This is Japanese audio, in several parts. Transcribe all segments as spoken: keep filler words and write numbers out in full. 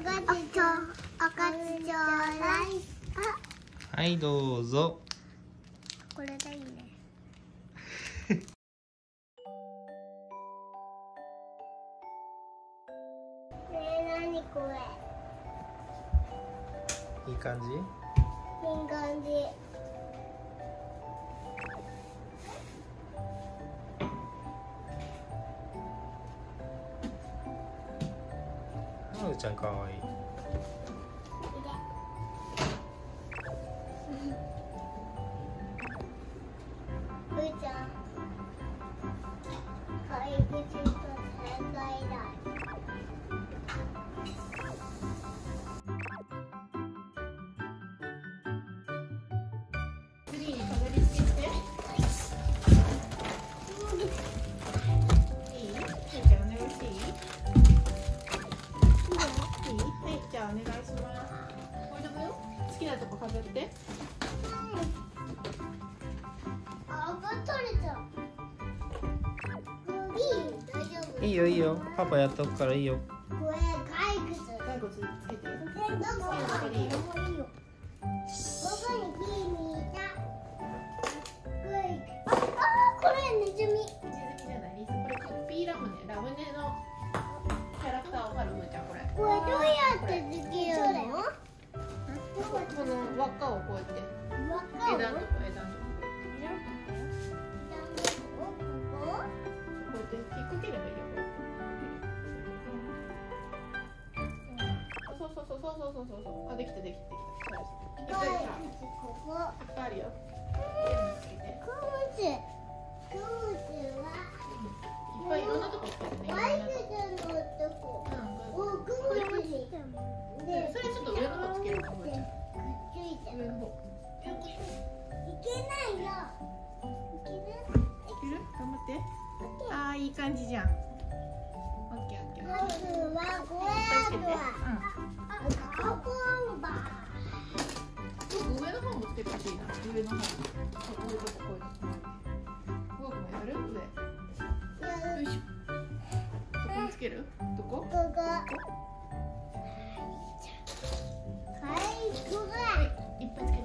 はい、どうぞ。 これがいいね。ねえ、なにこれ。 いい感じ。 いい感じ。 はるちゃんかわいい。 ふーちゃん。怪物と戦いだ。 ツリーに飾り付けして。いい？はい、じゃあお願いしていい？いい？はい、じゃあお願いします。これでもよ、好きなとこ飾って。 いいよいいよ、パパやっとくからいいよ。 これ骸骨。 骸骨つけて。 どこがいいよ。ここに木にいた。あ、あ、これネズミ。 ネズミじゃない、リス。これクッピーラムネ、ラムネのキャラクターわかる？むーちゃんこれ。 これどうやってできるの？ この輪っかをこうやって。 輪っかを。 枝のとこ枝のとこ。こうやって引っ掛ければいいよ。そうそうそうそうそうそうそう。あ、できたできたできた。いっぱいいっここ。 ぱいあるよ。 クムツ。クムツは。 いっぱいいろんなとこつけてね。 ワイルドのとこ。お、クムツ。 で、それちょっと上の方つけるかも。 くっついてる。 上の方。 いけないよ。いける？ いける？頑張って。ああ、いい感じじゃん。オッケーオッケー。 まずはこれは。カボンバ。 上の方もつけてほしいな。上の方。こういうとここういうとこ。こうもやる？上。よいしょ。どこにつける？どこ？ ここ。はい、ここ。 いっぱいつけて。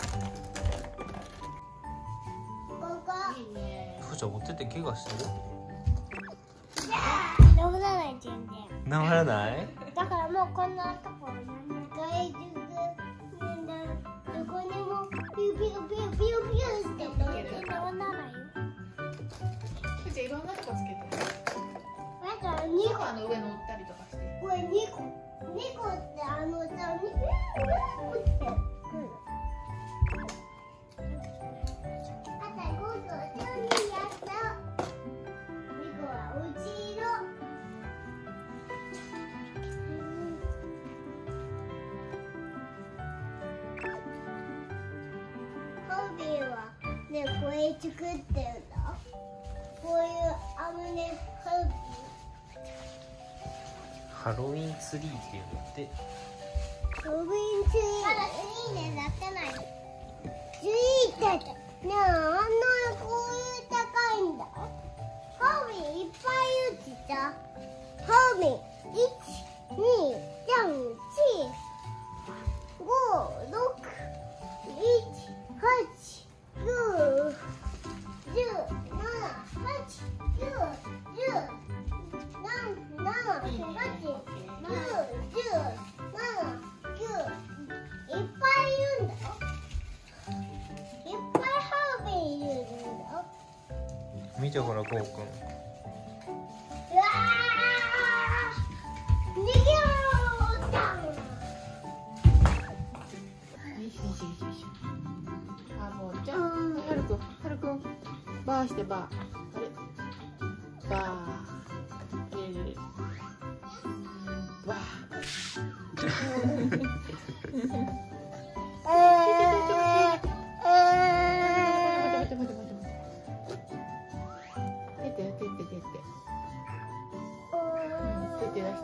ここ。 いいね。 ふーちゃん持ってって怪我してる？ 治らない全然。 治らない？ だからもうこんなとこ外軸なんだどこにもピューピューピューピューピューって全然治らないよ。 じゃあいろんなとこつけて。 だからにこあの上乗ったりとかして。 これにこにこってあのさにピューピューってくる。あたごとにやったにこはうち色。ホビーはね、これ作ってるんだ。こういうアムネホビー。 ハロウィンツリーっていうんだって。 ハロウィンツリー。まだツリーね、なってない。ツリーってねえ、あんなこういう高いんだ。ホビーいっぱい打ちた。ホビーいち、に、さん、よん、ご、ろく、いち、はち、きゅう、じゅう、なな、はち、きゅう、じゅう、なな、はち、きゅう、じゅう、なな、きゅう、いっぱいいるんだよ。いっぱいハービーいるんだよ。 見てほら、こうくん。 うわー、逃げろーだん。 よいしょよいしょよいしょ。あ、もうじゃあ、はるくん、はるくん、バーしてバー。あれ、バー。入れる入れる。バー。待て待て待て待て待て。出て出て出て。出て出して。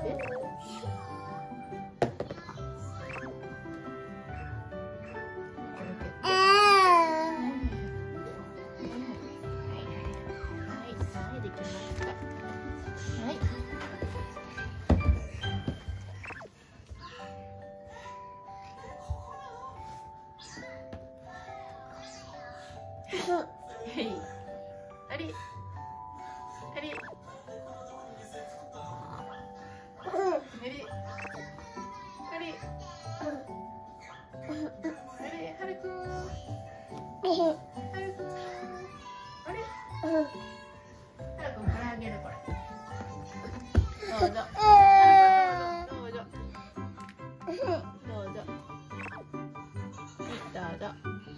あれあれあれあれはるくんはるくんあれはるくんこれあげるこれどうぞどうぞどうぞどうぞどうぞ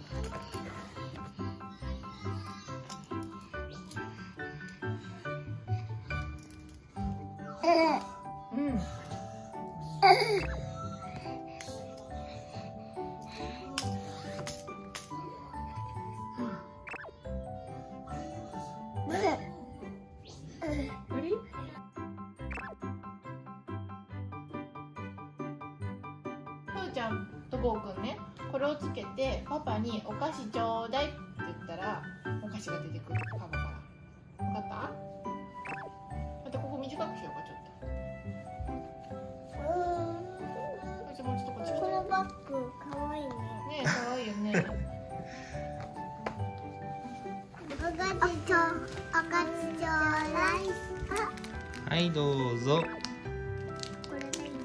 うんふーちゃんとごうくんね、これをつけてパパにお菓子ちょうだいって言ったらお菓子が出てくる、パパから。分かった？またここ短くしようか、ちょっと。もうちょっとこっち来て。 このバッグかわいいね。 ねえ、かわいいよね。 お菓子ちょう、お菓子ちょうだい。 はいどうぞ。 これでいい。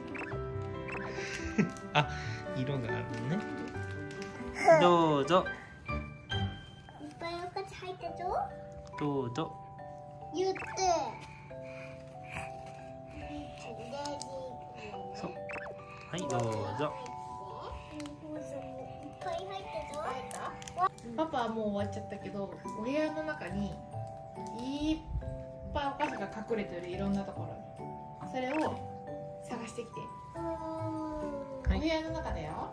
あ、色があるのね。どうぞ。 いっぱいお菓子入ったぞ。 どうぞ。 言って。 そう。はいどうぞ。 いっぱい入ったぞ。 パパはもう終わっちゃったけど、お部屋の中にいっぱいお菓子が隠れてる、いろんなところに。それを探してきて。お部屋の中だよ。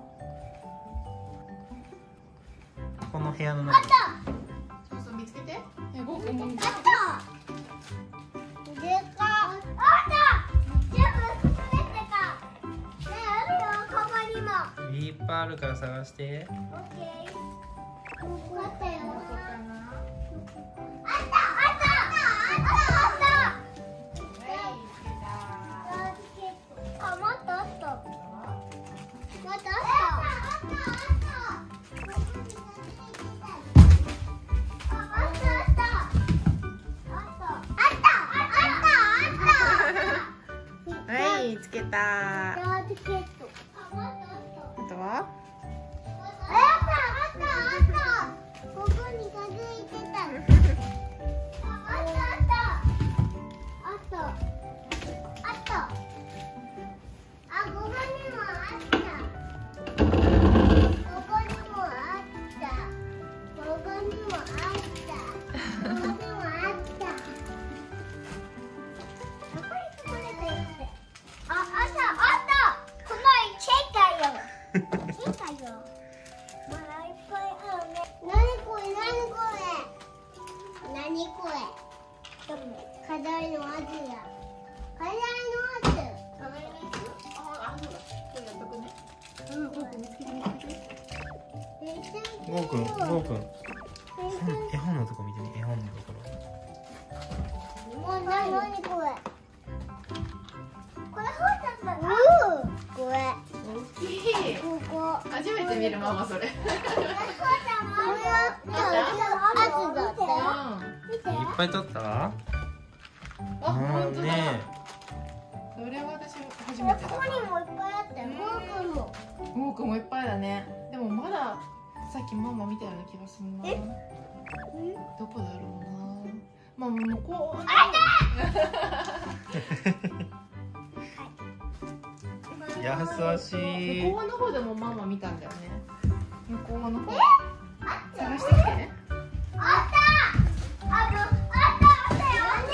この部屋の中。 そうそう、見つけて。え、ごうくんも見つけて。 でか。あった。全部すべてか。ねえ、あるよ、カバにも。 いっぱいあるから探して。 オッケー。分かったよ。 どこかな。 あったあったあったあった。 はい、見つけた。 あ、もっとあった。もっとあった。あったあった。 はい、見つけた。ああった。チケット。あ、もっとあった。 とは。 あったあったあった。ここに近づいてた。あったあったあったあった。あ、ここにもあった。ここにもあった。ここにもあった。ここにもあった。どこに隠れてるって。あ、あったあった。このチェッカーよ。チェッカーよ。まだいっぱいあるね。なにこれ、なにこれ。なにこれ。課題のアジや。課題のアジ。 課題のやつ。あ、あ、そうだ。これやっとくね。うん、ごうくん見つけて見つけて。 ごうくん、ごうくん。絵本のとこ見てみ、絵本のところ。 もうなに、なにこれ。これ、ほうちゃんだな。うん、これ。 大きい。 ここ。 初めて見るママそれ。 これは、アジだったよ。見て。 いっぱい取った？ あ、 あ本当だ。 ねそれは私初めてだ。 ここにもいっぱいあったよ。ゴーくんも。 ごうくんもいっぱいだね。でもまださっきママ見たような気がするな。 えどこだろうな。まあ向こう。 優しい。 向こうの方でもママ見たんだよね。向こうの方。 あった探してきて。 あったあの、あったあったよ。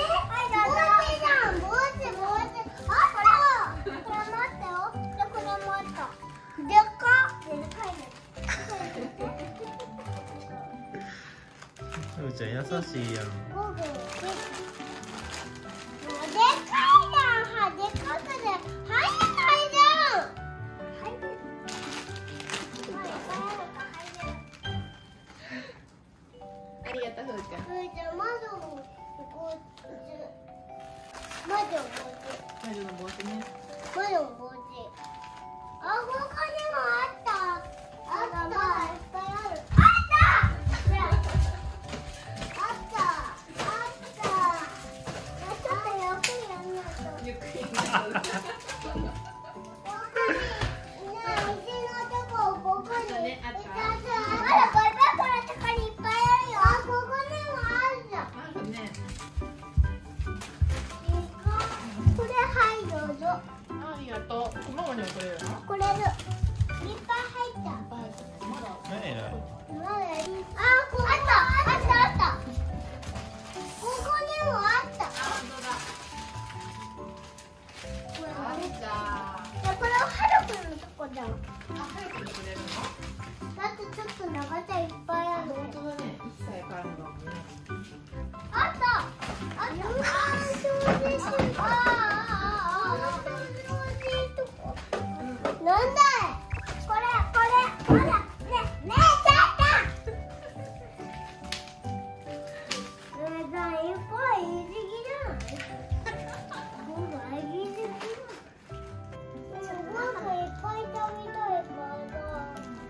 帽子じゃん、帽子、帽子。あったこれもあったよ。で、これもあった。でっかでかいね。 ふーちゃん優しいやん。 ゴーグルでっかいじゃん。でっかくて入らないじゃん。入る。 ありがとうふーちゃん。 ふーちゃん、窓のこう窓の帽子。 魔女の帽子ね。 窓の帽子。あ、他にもあった。あった。いっぱいある。あった。 ママにもくれるの？ これる。いっぱい入った。 まだ。 えらい。 まだいい。あ、ここあったあったあった。ここにもあった。これあれじゃあ。 じゃあこれはハルくんのとこじゃん。 あ、早くにくれるの？ だってちょっと長さいっぱいある。 本当だね。一歳からのだもんね。 あった。あった。あー、そうです。あーあーあーあー。なんだい。これこれ。ほら。ねねえちゃった。ねえさんいっぱい言い過ぎじゃない？僕は言い過ぎだ。なんかいっぱい食べたいからさ。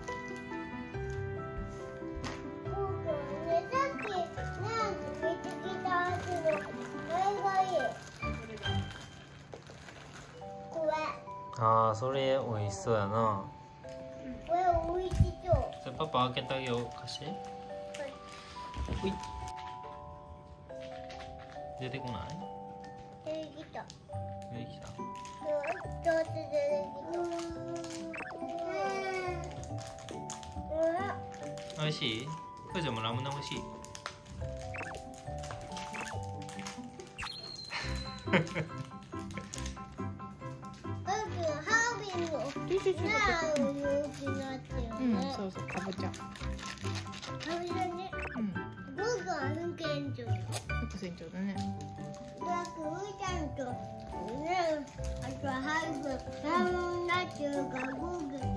僕ねさっきなんか見つけたけど、これがいい。これ。 ああ、それ美味しそうやな。 これ美味しそう。 じゃあパパ開けてあげよう。貸して。ほい。出てこない？ 出てきた。 出てきた。 ちょっと出てきた。 美味しい？これじゃもうラムネ美味しい。 うん、そうそう、かぼちゃ。 あれだね。 うん、 僕は運転長。 副船長だね。 僕は運転長。ね、あとはハルくん、ラムネっていうか、僕。